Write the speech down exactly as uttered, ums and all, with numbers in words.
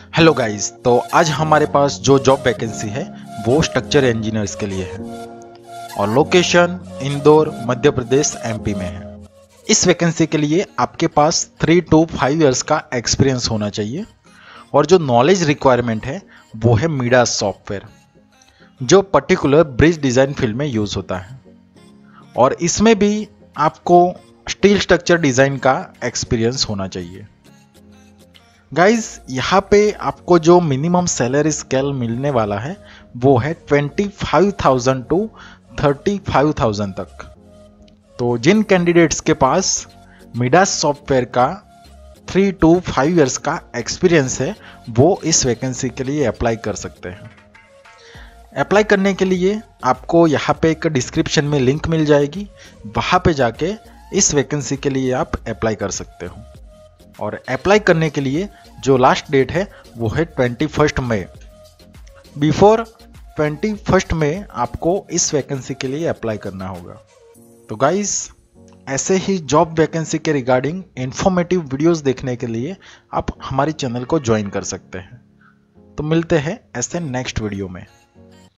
Hello guys, तो आज हमारे पास जो जॉब वैकेंसी है वो स्ट्रक्चर इंजीनियर्स के लिए है और लोकेशन इंदौर मध्य प्रदेश एमपी में है। इस वैकेंसी के लिए आपके पास थ्री टू फाइव इयर्स का एक्सपीरियंस होना चाहिए और जो नॉलेज रिक्वायरमेंट है वो है मीडास सॉफ्टवेयर, जो पर्टिकुलर ब्रिज डिज़ाइन फील्ड में यूज़ होता है। और इसमें भी आपको स्टील स्ट्रक्चर डिज़ाइन का एक्सपीरियंस होना चाहिए। गाइज, यहाँ पे आपको जो मिनिमम सैलरी स्केल मिलने वाला है वो है twenty five thousand to thirty five thousand तक। तो जिन कैंडिडेट्स के पास मीडास सॉफ्टवेयर का थ्री टू फाइव इयर्स का एक्सपीरियंस है वो इस वैकेंसी के लिए अप्लाई कर सकते हैं। अप्लाई करने के लिए आपको यहाँ पे एक डिस्क्रिप्शन में लिंक मिल जाएगी, वहाँ पे जाके इस वैकेंसी के लिए आप अप्लाई कर सकते हो। और अप्लाई करने के लिए जो लास्ट डेट है वो है twenty first May. Before twenty first May आपको इस वैकेंसी के लिए अप्लाई करना होगा। तो गाइस, ऐसे ही जॉब वैकेंसी के रिगार्डिंग इंफॉर्मेटिव वीडियोस देखने के लिए आप हमारे चैनल को ज्वाइन कर सकते हैं। तो मिलते हैं ऐसे नेक्स्ट वीडियो में।